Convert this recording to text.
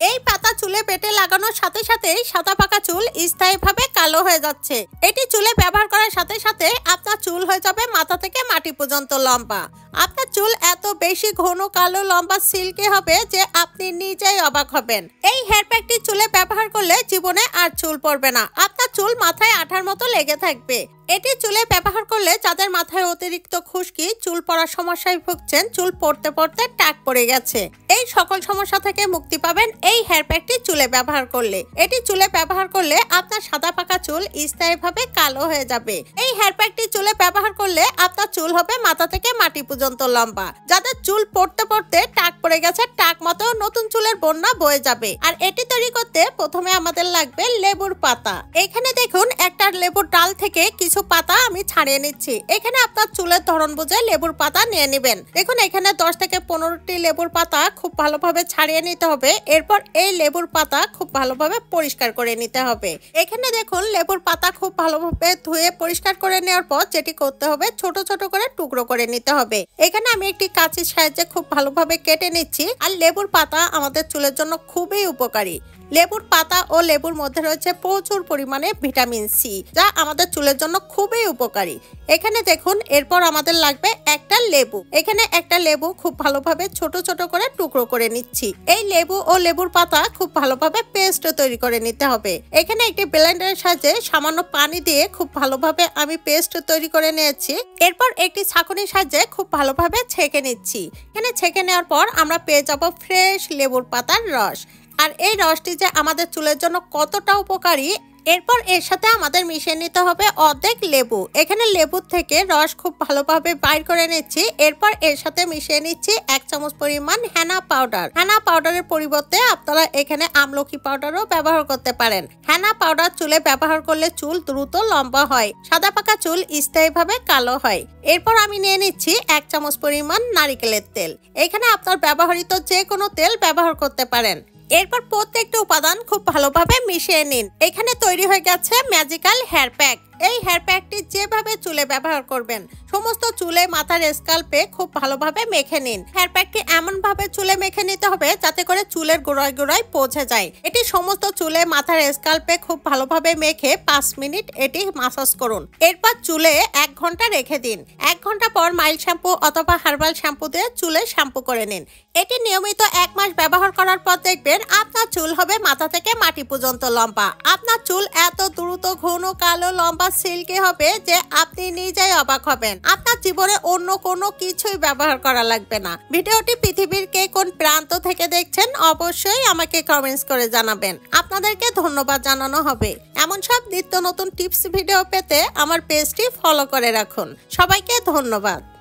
এই পাতা চুলে বেটে লাগানোর সাথে সাথেই সাদা পাকা চুল স্থায়ীভাবে কালো হয়ে যাচ্ছে। এটি চুলে ব্যবহার করার সাথে সাথে আপনার চুল হয়ে যাবে মাথা থেকে মাটি পর্যন্ত লম্বা। আপনার চুল এত বেশি ঘন কালো লম্বা সিল্কি হবে যে আপনি নিজেই অবাক হবেন। এই হেয়ার প্যাকটি চুলে ব্যবহার করলে জীবনে আর চুল পড়বে না, আপনার চুল মাথায় আঠার মতো লেগে থাকবে। এটি চুলে ব্যবহার করলে যাদের মাথায় অতিরিক্ত খুশকি, চুল পড়ার সমস্যায় ভুগছেন, চুল পড়তে পড়তে টাক পড়ে গেছে, এই সকল সমস্যা থেকে মুক্তি পাবেন এই হেয়ার প্যাকটি চুলে ব্যবহার করলে। এটি চুলে ব্যবহার করলে আপনার সাদা পাকা চুল স্থায়ীভাবে কালো হয়ে যাবে। এই হেয়ার প্যাকটি চুলে ব্যবহার করলে আপনার চুল হবে মাথা থেকে মাটি পর্যন্ত লম্বা। যাদের চুল পড়তে পড়তে টাক পড়ে গেছে, টাক মতো নতুন চুলের বন্যা বয়ে যাবে। আর এটি তৈরি করতে প্রথমে আমাদের লাগবে লেবুর পাতা। এখানে দেখুন একটা লেবুর ডাল থেকে কিছু পাতা আমি ছাড়িয়ে নিচ্ছি। এখানে আপনার চুলের ধরন বুঝে লেবুর পাতা নিয়ে নেবেন। দেখুন এখানে 10 থেকে 15টি লেবুর পাতা খুব ভালোভাবে ছাড়িয়ে নিতে হবে। এরপর এই লেবুর পাতা খুব ভালোভাবে পরিষ্কার করে নিতে হবে। এখানে দেখুন লেবুর পাতা খুব ভালোভাবে ধুয়ে পরিষ্কার করে নেওয়ার পর যেটি করতে হবে, ছোট ছোট করে টুকরো করে নিতে হবে। এখানে আমি একটি কাঁচির সাহায্যে খুব ভালোভাবে কেটে নিচ্ছি। আর লেবুর পাতা আমাদের চুলের জন্য খুবই উপকারী। লেবুর পাতা ও লেবুর মধ্যে রয়েছে প্রচুর পরিমাণে ভিটামিন সি, যা আমাদের চুলের জন্য খুবই উপকারী। এখানে দেখুন এরপর আমাদের লাগবে একটা লেবু। এখানে একটা লেবু খুব ভালোভাবে ছোট ছোট করে টুকরো করে নিচ্ছি। এই লেবু ও লেবুর পাতা খুব ভালোভাবে পেস্ট তৈরি করে নিতে হবে। এখানে একটি ব্লেন্ডারের সাহায্যে সামান্য পানি দিয়ে খুব ভালোভাবে আমি পেস্ট তৈরি করে নিয়েছি। এরপর একটি ছাঁকনির সাহায্যে খুব ভালোভাবে ছেঁকে নিচ্ছি। এখানে ছেঁকে নেওয়ার পর আমরা পেয়ে যাব ফ্রেশ লেবুর পাতার রস। আর এই রসটি যে আমাদের চুলের জন্য কতটা উপকারী, এরপর এর সাথে আমাদের মিশিয়ে নিতে হবে অর্ধেক লেবু। এখানে লেবুর থেকে রস খুব ভালোভাবে বাইর করে নিচ্ছি। এরপর এর সাথে মিশিয়ে নিচ্ছি 1 চামচ পরিমাণ হেনা পাউডার। হেনা পাউডারের পরিবর্তে আপনারা এখানে আমলকি পাউডারও ব্যবহার করতে পারেন। হেনা পাউডার চুলে ব্যবহার করলে চুল দ্রুত লম্বা হয়, সাদা পাকা চুল স্থায়ীভাবে কালো হয়। এরপর আমি নিয়ে নিচ্ছি 1 চামচ পরিমাণ নারিকেলের তেল। এখানে আপনার ব্যবহৃত যে কোনো তেল ব্যবহার করতে পারেন। এরপর প্রত্যেকটা উপাদান খুব ভালোভাবে মিশিয়ে নিন। এখানে তৈরি হয়ে গেছে ম্যাজিক্যাল হেয়ার প্যাক। এই হেয়ার প্যাকটি যেভাবে চুলে ব্যবহার করবেন, সমস্ত চুলে মাথার স্ক্যাল্পে খুব ভালোভাবে মেখে নিন। হেয়ার প্যাকটি এমন ভাবে চুলে মেখে নিতে হবে যাতে করে চুলের গোড়ায় গোড়ায় পৌঁছে যায়। এটি সমস্ত চুলে মাথার স্ক্যাল্পে খুব ভালোভাবে মেখে 5 মিনিট এটি মাসাজ করুন। এরপর চুলে 1 ঘন্টা রেখে দিন। 1 ঘন্টা পর মাইল্ড শ্যাম্পু অথবা হার্বাল শ্যাম্পু দিয়ে চুলে শ্যাম্পু করে নিন। এটি নিয়মিত 1 মাস ব্যবহার করার পর দেখবেন আপনার চুল হবে মাথা থেকে মাটি পর্যন্ত লম্বা। আপনার চুল এত দ্রুত ঘন কালো লম্বা সিল্কি হবে যে আপনি নিজেই অবাক হবেন। আপনার জীবনে অন্য কোনো কিছুই ব্যবহার করা লাগবে না। ভিডিওটি পৃথিবীর কে কোন প্রান্ত থেকে দেখছেন অবশ্যই আমাকে কমেন্টস করে জানাবেন। আপনাদেরকে ধন্যবাদ জানানো হবে। এমন সব নিত্য নতুন টিপস ভিডিও পেতে আমার পেজটি ফলো করে রাখুন। সবাইকে ধন্যবাদ।